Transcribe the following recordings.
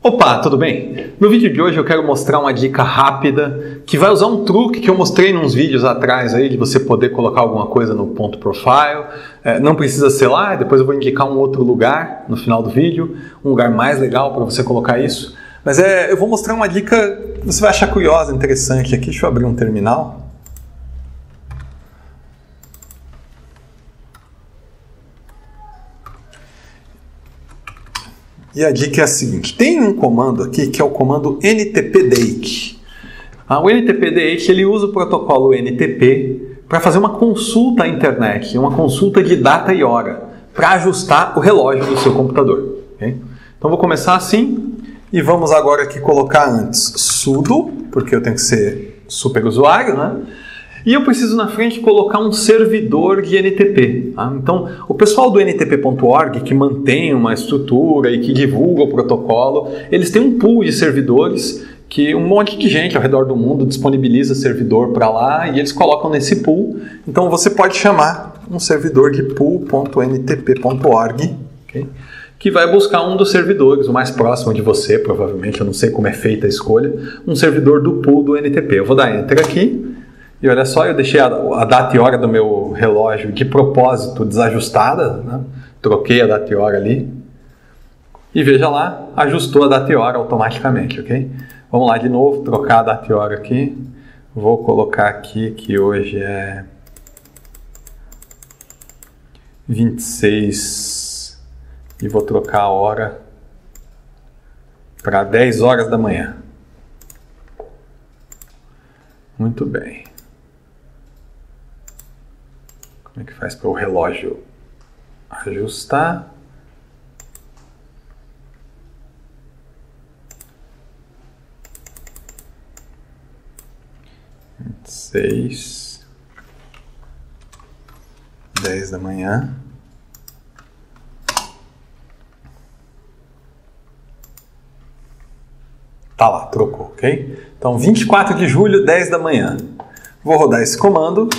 Opa, tudo bem? No vídeo de hoje eu quero mostrar uma dica rápida que vai usar um truque que eu mostrei nos vídeos atrás aí de você poder colocar alguma coisa no ponto profile. Não precisa ser lá, depois eu vou indicar um outro lugar no final do vídeo, um lugar mais legal para você colocar isso. Mas eu vou mostrar uma dica que você vai achar curiosa, interessante aqui. Deixa eu abrir um terminal. E a dica é a seguinte, tem um comando aqui que é o comando NTP-DATE. O NTP-DATE ele usa o protocolo NTP para fazer uma consulta à internet, uma consulta de data e hora, para ajustar o relógio do seu computador. Okay? Então vou começar assim e vamos agora aqui colocar antes sudo, porque eu tenho que ser super usuário, né? E eu preciso na frente colocar um servidor de NTP. Tá? Então, o pessoal do ntp.org, que mantém uma estrutura e que divulga o protocolo, eles têm um pool de servidores que um monte de gente ao redor do mundo disponibiliza servidor para lá e eles colocam nesse pool. Então, você pode chamar um servidor de pool.ntp.org, okay? Que vai buscar um dos servidores, o mais próximo de você, provavelmente, eu não sei como é feita a escolha, um servidor do pool do NTP. Eu vou dar Enter aqui. E olha só, eu deixei a data e hora do meu relógio de propósito desajustada, né? Troquei a data e hora ali. E veja lá, ajustou a data e hora automaticamente, ok? Vamos lá de novo, trocar a data e hora aqui. Vou colocar aqui que hoje é 26 e vou trocar a hora para 10 horas da manhã. Muito bem. Como é que faz para o relógio ajustar? Seis, 10 da manhã. Tá lá, trocou, ok? Então, 24 de julho, 10 da manhã. Vou rodar esse comando.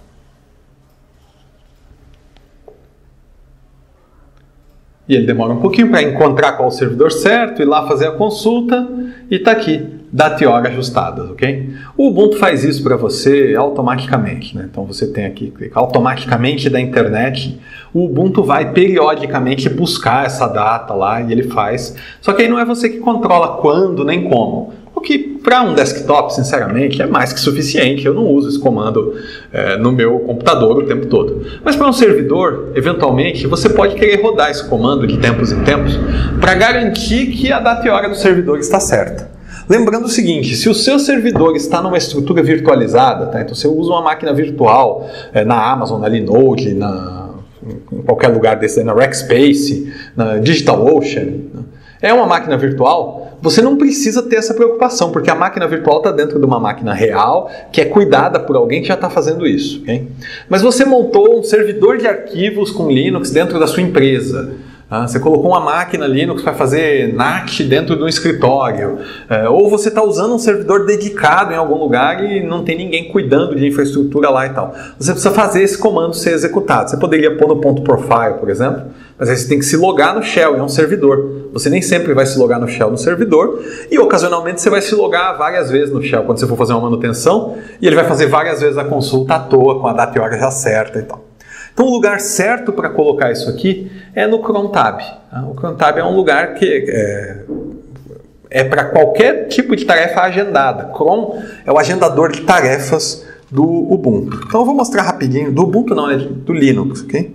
E ele demora um pouquinho para encontrar qual o servidor certo, ir lá fazer a consulta e está aqui, data e hora ajustadas, ok? O Ubuntu faz isso para você automaticamente, né? Então você tem aqui, clica automaticamente da internet, o Ubuntu vai periodicamente buscar essa data lá e ele faz. Só que aí não é você que controla quando nem como. O que para um desktop, sinceramente, é mais que suficiente. Eu não uso esse comando no meu computador o tempo todo. Mas para um servidor, eventualmente, você pode querer rodar esse comando de tempos em tempos para garantir que a data e hora do servidor está certa. Lembrando o seguinte, se o seu servidor está numa estrutura virtualizada, tá? Então você usa uma máquina virtual na Amazon, na Linode, em qualquer lugar desse, na Rackspace, na DigitalOcean, é uma máquina virtual, você não precisa ter essa preocupação, porque a máquina virtual está dentro de uma máquina real, que é cuidada por alguém que já está fazendo isso. Okay? Mas você montou um servidor de arquivos com Linux dentro da sua empresa. Você colocou uma máquina Linux para fazer NAT dentro de um escritório. Ou você está usando um servidor dedicado em algum lugar e não tem ninguém cuidando de infraestrutura lá e tal. Você precisa fazer esse comando ser executado. Você poderia pôr no ponto profile, por exemplo, mas aí você tem que se logar no shell, é um servidor. Você nem sempre vai se logar no shell no servidor e ocasionalmente você vai se logar várias vezes no shell quando você for fazer uma manutenção e ele vai fazer várias vezes a consulta à toa com a data e hora já certa e tal. Então o lugar certo para colocar isso aqui é no crontab. O crontab é um lugar que é para qualquer tipo de tarefa agendada. Cron é o agendador de tarefas do Ubuntu. Então eu vou mostrar rapidinho, do Ubuntu não, é do Linux, ok?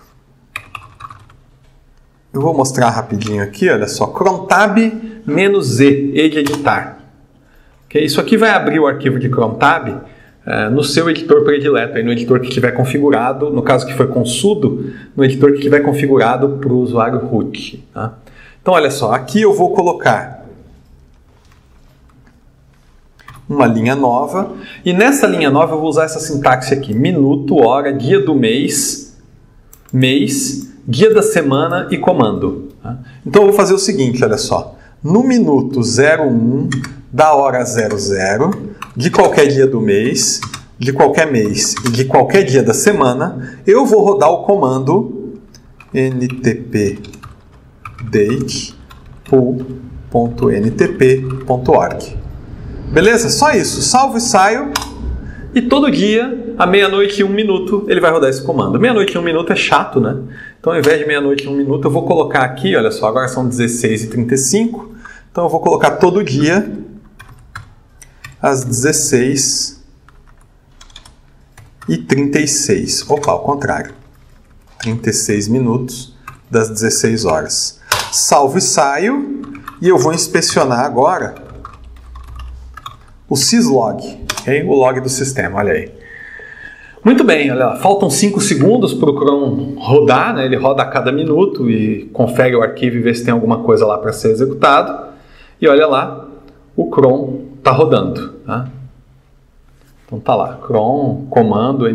Eu vou mostrar rapidinho aqui, olha só, crontab-z, E de editar. Okay? Isso aqui vai abrir o arquivo de crontab no seu editor predileto, aí no editor que tiver configurado, no caso que foi com sudo, no editor que tiver configurado para o usuário root. Tá? Então, olha só, aqui eu vou colocar uma linha nova, e nessa linha nova eu vou usar essa sintaxe aqui, minuto, hora, dia do mês, dia da semana e comando. Tá? Então eu vou fazer o seguinte, olha só, no minuto 01 da hora 00, de qualquer dia do mês, de qualquer mês e de qualquer dia da semana, eu vou rodar o comando ntp-date cron.ntp.org. Beleza? Só isso. Salvo e saio. E todo dia, à 00:01, ele vai rodar esse comando. 00:01 é chato, né? Então, ao invés de 00:01, eu vou colocar aqui, olha só, agora são 16h35. Então, eu vou colocar todo dia às 16h36. Opa, ao contrário. 36 minutos das 16 horas. Salvo e saio. E eu vou inspecionar agora o syslog, okay? O log do sistema, olha aí. Muito bem, olha lá, faltam 5 segundos para o cron rodar, né? Ele roda a cada minuto e confere o arquivo e vê se tem alguma coisa lá para ser executado. E olha lá, o cron está rodando. Tá? Então tá lá, cron, comando,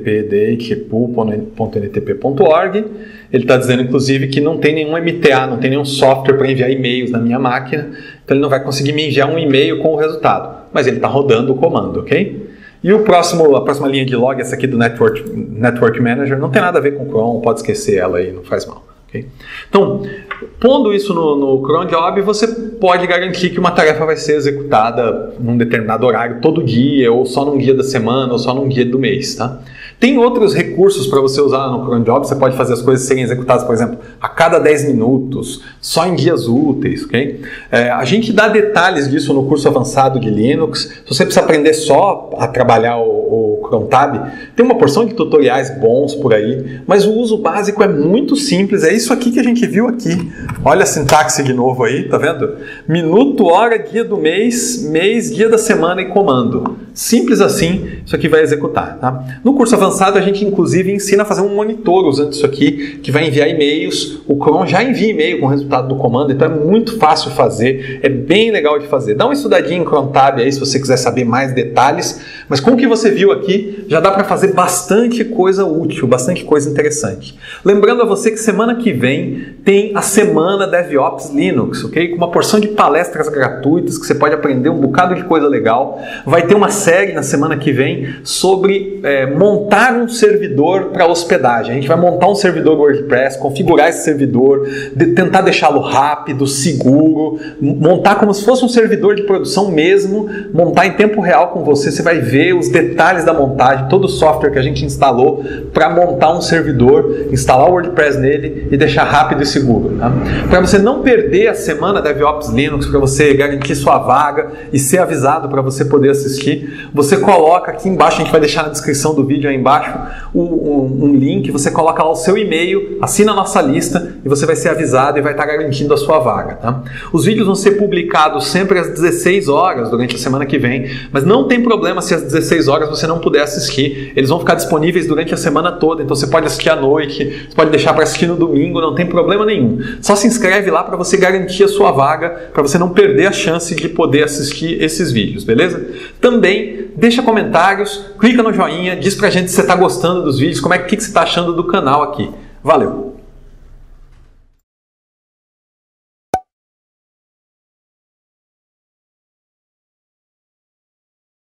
ntp-date-pool.ntp.org. Ele está dizendo, inclusive, que não tem nenhum MTA, não tem nenhum software para enviar e-mails na minha máquina, então ele não vai conseguir me enviar um e-mail com o resultado, mas ele está rodando o comando, ok? E a próxima linha de log, essa aqui do Network Manager, não tem nada a ver com o cron, pode esquecer ela aí, não faz mal. Okay? Então, pondo isso no cron job, você pode garantir que uma tarefa vai ser executada num determinado horário, todo dia, ou só num dia da semana, ou só num dia do mês. Tá? Tem outros recursos para você usar no cron job, você pode fazer as coisas serem executadas, por exemplo, a cada 10 minutos, só em dias úteis. Okay? A gente dá detalhes disso no curso avançado de Linux. Se você precisa aprender só a trabalhar o cron tab, tem uma porção de tutoriais bons por aí, mas o uso básico é muito simples, é isso aqui que a gente viu aqui. Olha a sintaxe de novo aí, tá vendo? Minuto, hora, dia do mês, dia da semana e comando. Simples assim, isso aqui vai executar. Tá? No curso avançado a gente inclusive ensina a fazer um monitor usando isso aqui, que vai enviar e-mails. O cron já envia e-mail com o resultado do comando, então é muito fácil fazer, é bem legal de fazer. Dá uma estudadinha em cron tab aí se você quiser saber mais detalhes, mas com o que você viu aqui, já dá para fazer bastante coisa útil, bastante coisa interessante. Lembrando a você que semana que vem tem a semana DevOps Linux, ok? Com uma porção de palestras gratuitas que você pode aprender um bocado de coisa legal. Vai ter uma série na semana que vem sobre montar um servidor para hospedagem. A gente vai montar um servidor WordPress, configurar esse servidor, tentar deixá-lo rápido, seguro, montar como se fosse um servidor de produção mesmo, montar em tempo real com você. Você vai ver os detalhes da montagem, todo o software que a gente instalou para montar um servidor, instalar o WordPress nele e deixar rápido e seguro. Tá? Para você não perder a semana DevOps Linux, para você garantir sua vaga e ser avisado para você poder assistir, você coloca aqui embaixo, a gente vai deixar na descrição do vídeo aí embaixo, um link, você coloca lá o seu e-mail, assina a nossa lista e você vai ser avisado e vai estar garantindo a sua vaga. Tá? Os vídeos vão ser publicados sempre às 16 horas durante a semana que vem, mas não tem problema se às 16 horas você não puder assistir, eles vão ficar disponíveis durante a semana toda, então você pode assistir à noite, você pode deixar para assistir no domingo, não tem problema nenhum. Só se inscreve lá para você garantir a sua vaga, para você não perder a chance de poder assistir esses vídeos, beleza? Também deixa comentários, clica no joinha, diz pra gente se você está gostando dos vídeos, como é que você está achando do canal aqui. Valeu!